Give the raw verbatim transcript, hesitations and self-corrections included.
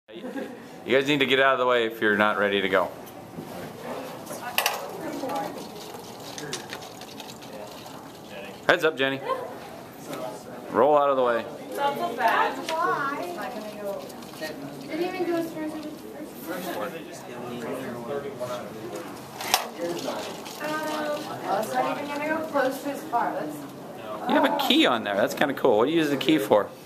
You guys need to get out of the way if you're not ready to go. Heads up, Jenny. Roll out of the way. It's not so bad. Didn't even do a first. Oh, it's not even gonna go close to his bar. Let's. You have a key on there. That's kind of cool. What do you use the key for?